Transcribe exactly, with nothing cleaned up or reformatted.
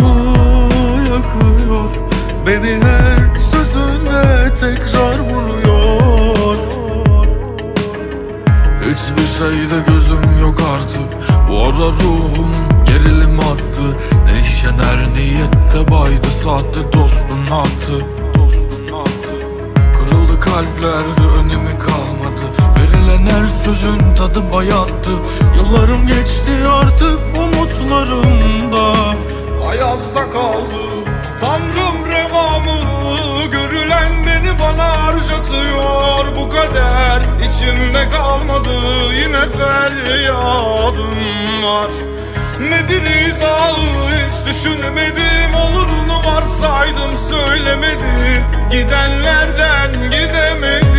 yakıyor. Beni her sözünde tekrar vuruyor. Hiçbir şeyde gözüm yok artık. Bu ara ruhum gerilim attı. Değişen her niyette baydı sahte dostun attı. Kırıldı kalplerde önemi kalmadı. Verilen her sözün tadı bayattı. Yıllarım geçti artık umutlarımda. Ayazda kaldı Tanrım revamı. Görülen beni bana harcatıyor. Bu kader içimde kalmadı. Yine feryadım var. Nedir izahı hiç düşünmedim. Olurunu varsaydım söylemedim. Gidenlerden gidemedim.